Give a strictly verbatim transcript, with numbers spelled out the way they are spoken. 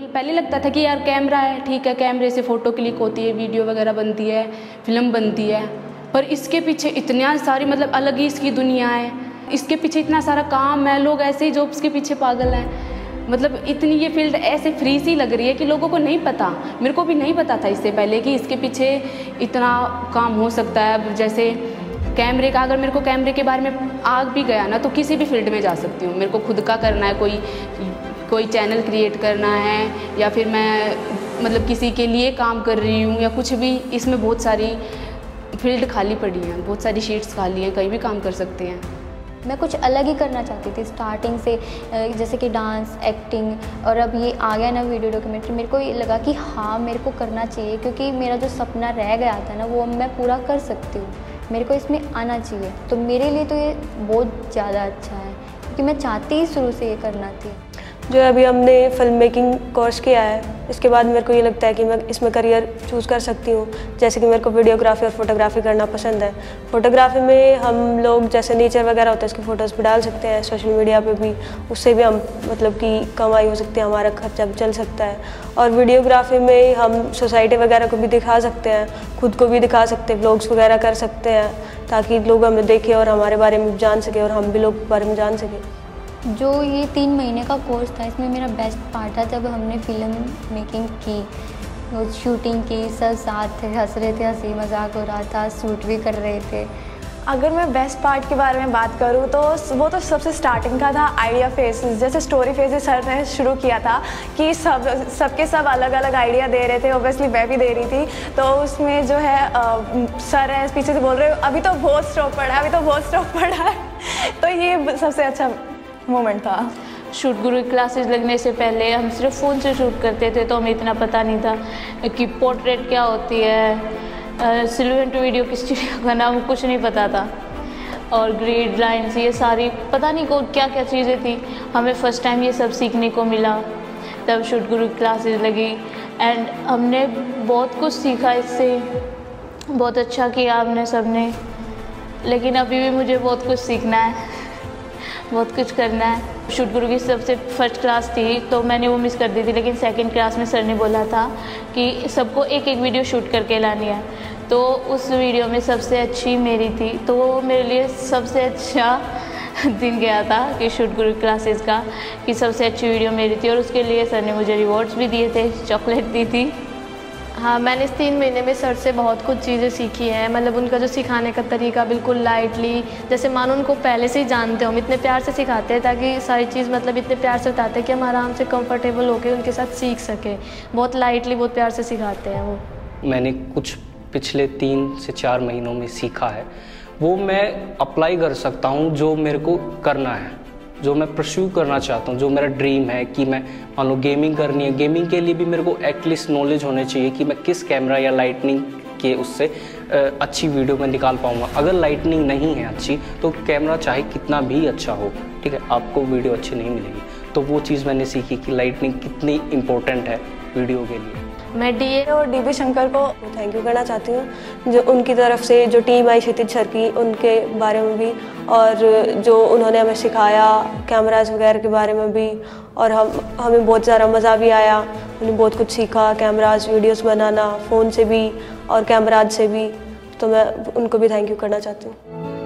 पहले लगता था कि यार कैमरा है, ठीक है, कैमरे से फ़ोटो क्लिक होती है, वीडियो वगैरह बनती है, फिल्म बनती है, पर इसके पीछे इतना सारी मतलब अलग ही इसकी दुनिया है, इसके पीछे इतना सारा काम है, लोग ऐसे ही जॉब्स के पीछे पागल हैं। मतलब इतनी ये फील्ड ऐसे फ्री सी लग रही है कि लोगों को नहीं पता, मेरे को भी नहीं पता था इससे पहले कि इसके पीछे इतना काम हो सकता है। जैसे कैमरे का, अगर मेरे को कैमरे के बारे में आ भी गया ना तो किसी भी फील्ड में जा सकती हूँ। मेरे को खुद का करना है, कोई कोई चैनल क्रिएट करना है, या फिर मैं मतलब किसी के लिए काम कर रही हूँ या कुछ भी, इसमें बहुत सारी फील्ड खाली पड़ी हैं, बहुत सारी शीट्स खाली हैं, कहीं भी काम कर सकते हैं। मैं कुछ अलग ही करना चाहती थी स्टार्टिंग से, जैसे कि डांस, एक्टिंग, और अब ये आ गया ना वीडियो डॉक्यूमेंट्री, मेरे को ये लगा कि हाँ मेरे को करना चाहिए, क्योंकि मेरा जो सपना रह गया था ना वो मैं पूरा कर सकती हूँ, मेरे को इसमें आना चाहिए। तो मेरे लिए तो ये बहुत ज़्यादा अच्छा है, क्योंकि मैं चाहती ही शुरू से ये करना थी। जो अभी हमने फिल्म मेकिंग कोर्स किया है, इसके बाद मेरे को ये लगता है कि मैं इसमें करियर चूज़ कर सकती हूँ। जैसे कि मेरे को वीडियोग्राफी और फोटोग्राफी करना पसंद है। फोटोग्राफी में हम लोग जैसे नेचर वगैरह होता है उसकी फ़ोटोज़ भी डाल सकते हैं सोशल मीडिया पे भी, उससे भी हम मतलब कि कमाई हो सकती है, हमारा खर्चा भी चल सकता है। और वीडियोग्राफी में हम सोसाइटी वगैरह को भी दिखा सकते हैं, खुद को भी दिखा सकते हैं, व्लॉग्स वगैरह कर सकते हैं, ताकि लोग हमें देखें और हमारे बारे में जान सकें और हम भी लोग के बारे में जान सकें। जो ये तीन महीने का कोर्स था, इसमें मेरा बेस्ट पार्ट था जब हमने फिल्म मेकिंग की, वो शूटिंग की, सब साथ थे, हंस रहे थे, हंसी मजाक हो रहा था, शूट भी कर रहे थे। अगर मैं बेस्ट पार्ट के बारे में बात करूँ तो वो तो सबसे स्टार्टिंग का था आइडिया फेजेस। जैसे स्टोरी फेजेस सर ने शुरू किया था कि सब सबके सब अलग अलग आइडिया दे रहे थे, ओबियसली मैं भी दे रही थी। तो उसमें जो है आ, सर है पीछे से बोल रहे अभी तो बहुत स्टॉक पड़ा है, अभी तो बहुत स्टॉक पड़ा है। तो ये सबसे अच्छा मोमेंट था। शूट गुरु क्लासेस लगने से पहले हम सिर्फ फ़ोन से शूट करते थे, तो हमें इतना पता नहीं था कि पोर्ट्रेट क्या होती है, सिल्वेंट वीडियो किस चीज़ का नाम, कुछ नहीं पता था। और ग्रिड लाइन्स, ये सारी पता नहीं को क्या क्या चीज़ें थी, हमें फ़र्स्ट टाइम ये सब सीखने को मिला। तब शूट गुरु क्लासेस लगी एंड हमने बहुत कुछ सीखा इससे, बहुत अच्छा किया हमने सब ने। लेकिन अभी भी मुझे बहुत कुछ सीखना है, बहुत कुछ करना है। शूट गुरु की सबसे फर्स्ट क्लास थी तो मैंने वो मिस कर दी थी, लेकिन सेकंड क्लास में सर ने बोला था कि सबको एक एक वीडियो शूट करके लानी है, तो उस वीडियो में सबसे अच्छी मेरी थी। तो वो मेरे लिए सबसे अच्छा दिन गया था कि शूट गुरु क्लासेस का, कि सबसे अच्छी वीडियो मेरी थी। और उसके लिए सर ने मुझे रिवॉर्ड्स भी दिए थे, चॉकलेट दी थी। हाँ, मैंने इस तीन महीने में सर से बहुत कुछ चीज़ें सीखी हैं। मतलब उनका जो सिखाने का तरीका बिल्कुल लाइटली, जैसे मानो उनको पहले से ही जानते हो, हम इतने प्यार से सिखाते हैं ताकि सारी चीज़ मतलब इतने प्यार से बताते हैं कि हम आराम से कंफर्टेबल होकर उनके साथ सीख सकें। बहुत लाइटली, बहुत प्यार से सिखाते हैं वो। मैंने कुछ पिछले तीन से चार महीनों में सीखा है, वो मैं अप्लाई कर सकता हूँ जो मेरे को करना है, जो मैं परस्यू करना चाहता हूँ, जो मेरा ड्रीम है कि मैं मान लो गेमिंग करनी है। गेमिंग के लिए भी मेरे को एटलीस्ट नॉलेज होने चाहिए कि मैं किस कैमरा या लाइटनिंग के उससे अच्छी वीडियो में निकाल पाऊँगा। अगर लाइटनिंग नहीं है अच्छी तो कैमरा चाहे कितना भी अच्छा हो, ठीक है, आपको वीडियो अच्छी नहीं मिलेगी। तो वो चीज़ मैंने सीखी कि लाइटनिंग कितनी इम्पोर्टेंट है वीडियो के लिए। मैं डीए और डीबी शंकर को थैंक यू करना चाहती हूँ, जो उनकी तरफ से जो टीम आई क्षितिज सर की, उनके बारे में भी, और जो उन्होंने हमें सिखाया कैमराज वगैरह के बारे में भी। और हम हमें बहुत ज़्यादा मज़ा भी आया, उन्होंने बहुत कुछ सीखा, कैमराज, वीडियोस बनाना फ़ोन से भी और कैमराज से भी। तो मैं उनको भी थैंक यू करना चाहती हूँ।